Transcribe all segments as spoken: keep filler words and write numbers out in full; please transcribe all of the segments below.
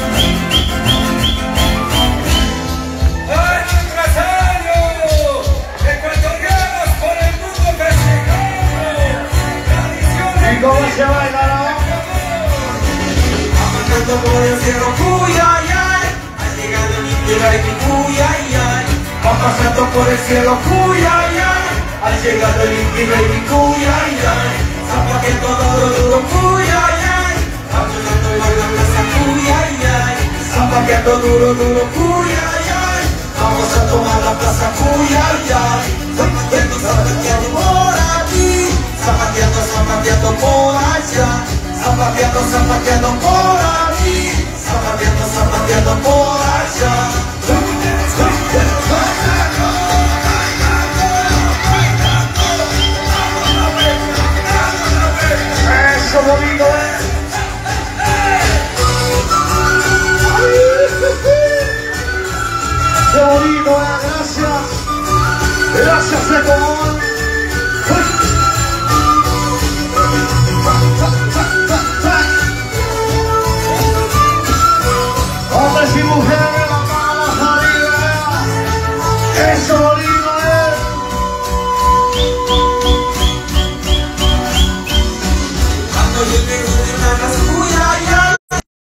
¿Cómo se baila, no? Avanzando por el cielo, cuy, ay, ay. Ha llegado el indio y mi cuy, ay, ay. Va pasando por el cielo, cuy, ay, ay. Ha llegado el indio y mi cuy, ay, ay. Zapateando duro, duro, cuy, ay, ay. Avanzando por la plaza, cuy, ay, ay. Zapateando duro, duro, cuy, ay, ay. Vamos a tomar la plaza, cuy, ay, ay. Zapateando, zapateando por aquí. Zapateando, zapateando por allá. Zapateando, zapateando por aquí. Zapateando, zapateando por allá. Eso bonito, ¿eh? Qué bonito, ¿eh? Gracias. Gracias, Seco. Hombres y mujeres, las manos arriba. Eso bonito, ¿eh? Cuando llegue una las cuy, ay, ay.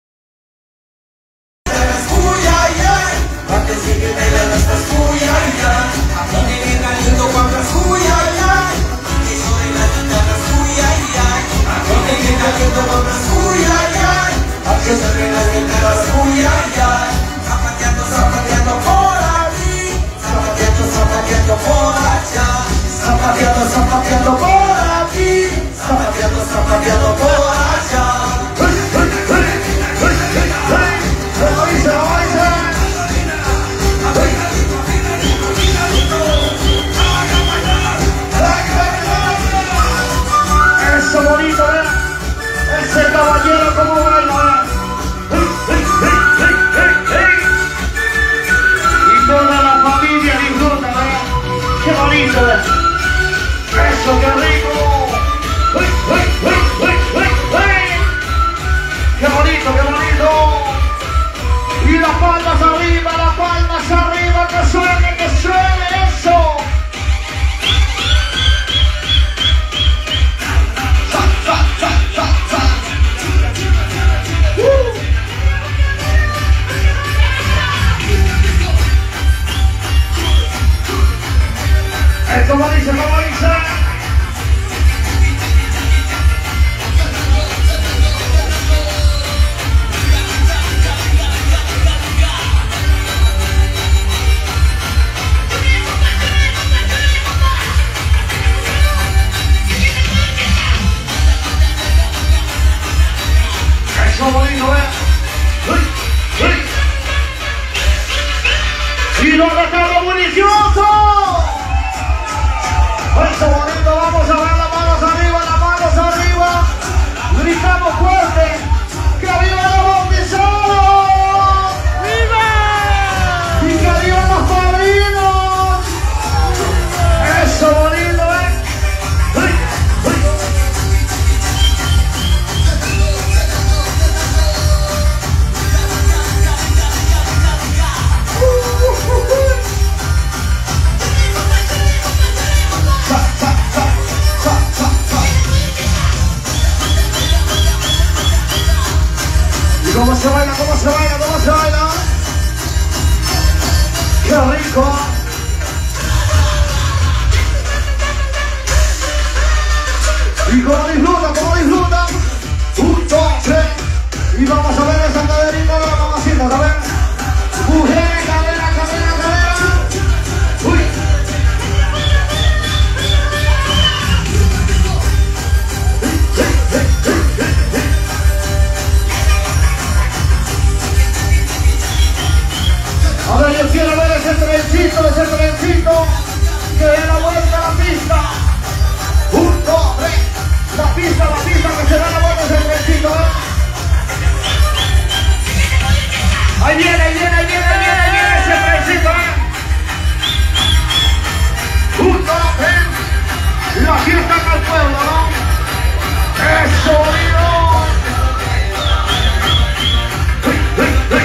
Las cuy, ay, ay. Cuando sigue de las cuy, ay, ay. Aquí me llega lindo cuando las cuy, ay, ay. Que soy la linda las cuy, ay, ay. Aquí me llega lindo cuando las cuy, ay, ay. Aquí soy la linda las cuy, ay, ay. Zapateando, zapateando por aquí. Zapateando, zapateando por allá. Zapateando, zapateando por aquí. Zapateando, zapateando por allá. Eso bonito, ¿eh? Ese caballero como baila, ¿eh? Y toda la familia disfruta, ¿eh? Qué bonito, ¿eh? Eso, qué rico. Qué bonito, qué bonito. Y las palmas arriba, las palmas arriba, que suene, que suene eso. ¿Cómo dice? ¿Cómo dice? Eso bonito, ¿eh? ¡Y los recargos bueniciosos! Eso bonito, vamos a ver las manos arriba, las manos arriba. Gritamos fuerte, que viva los bautizados. ¡Viva! Y que viva los padrinos. Eso bonito, ¿eh? ¡Uy! ¡Uy! ¿Cómo se baila? ¿Cómo se baila? ¿Cómo se baila? ¡Qué rico! ¿Y cómo disfrutan? ¿Cómo disfrutan? Un, dos, tres. Y vamos a ver esa caderita de la mamacita, ¿sabes? Mujeres, cadera, cadera, cadera. ¡Uy! A ver, yo quiero ver ese trencito, ese trencito que dé la vuelta a la pista. Un, dos, tres. La pista, la pista, que se da la vuelta a ese trencito, ¿eh? Ahí viene, ahí viene, ahí viene, ahí viene, ahí viene ese trencito, ¿eh? Un, dos, tres. La fiesta acá al pueblo, ¿no? ¡Eso, Dios!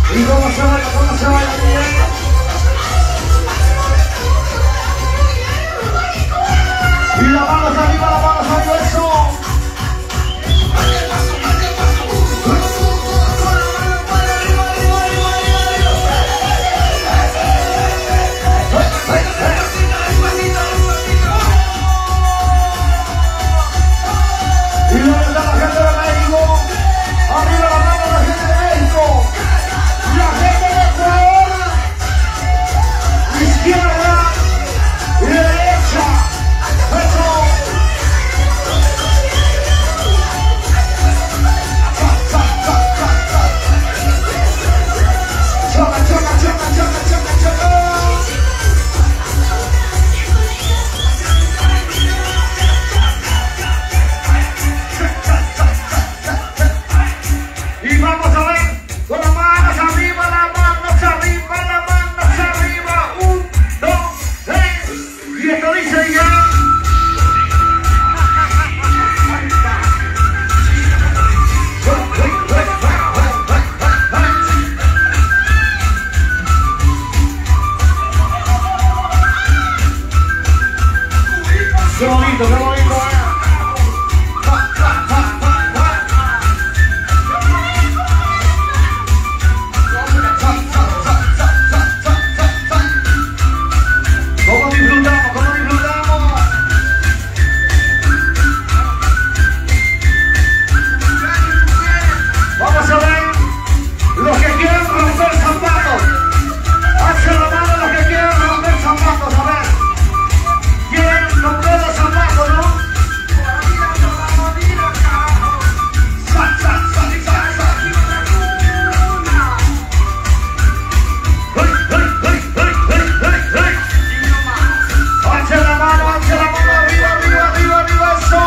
¿Y cómo se baila? ¿Cómo se baila? Y la mano arriba, la mano arriba, eso. Y luego está la gente de México. Arriba la mano la gente de México. La gente de Ecuador. Izquierda y derecha. Eso. Choca, choca, choca, choca, choca, choca. Y vamos a ver con las manos arriba, las manos arriba, las manos arriba. Un, dos, tres. Y esto dice ya. Qué bonito, qué bonito, eh. ¿Cómo disfrutamos? ¿Cómo disfrutamos? Vamos a ver los que quieren romper zapatos. Hacia la mano los que quieren romper zapatos, a ver. ¿Quieren romper los zapatos, no? Sa, sa, sa, sa, sa. ¡Hey, hey, hey, hey, hey, hey, hey! Hacia la mano, hacia la mano, arriba, arriba, arriba, arriba, eso.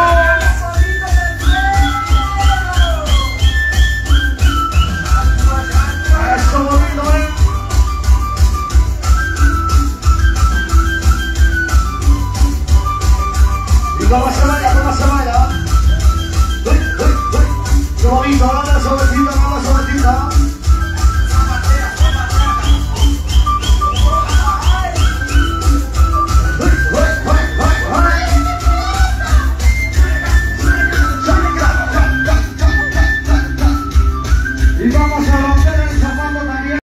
Eso bonito, ¿eh? ¿Y cómo se baila? ¿Cómo se baila? ¡Uy, uy, uy! ¡Qué bonito! ¡Dame la sobrecita, dame la sobrecita!